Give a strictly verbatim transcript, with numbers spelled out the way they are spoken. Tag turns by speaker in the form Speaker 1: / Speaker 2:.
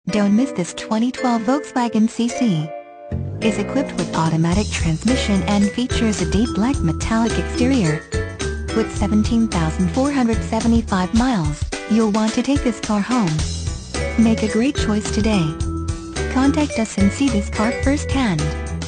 Speaker 1: Don't miss this twenty twelve Volkswagen C C. Is equipped with automatic transmission and features a deep black metallic exterior. With seventeen thousand four hundred seventy-five miles, you'll want to take this car home. Make a great choice today. Contact us and see this car firsthand.